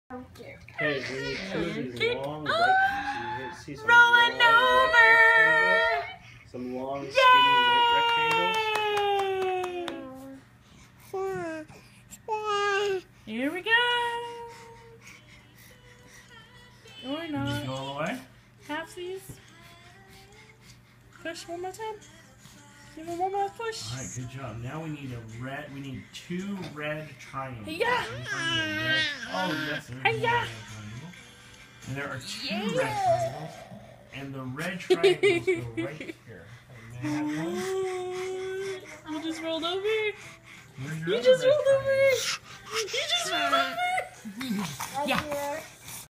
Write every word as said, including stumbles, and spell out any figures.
Okay. Okay, we need two of these long white. See some Rolling long over. white rectangles? Some long, skinny white rectangles. Here we go. Or not. Go all the way. Halfsies. Push one more time. Give it one more push. All right, good job. Now we need a red. We need two red triangles. Yeah. Red, oh yes, there is Yeah. one red triangle. And there are two Yeah. red triangles, and the red triangles go right here. And they have one. You just rolled over. Where's your You other just red rolled over. triangle? You just rolled over. Yeah.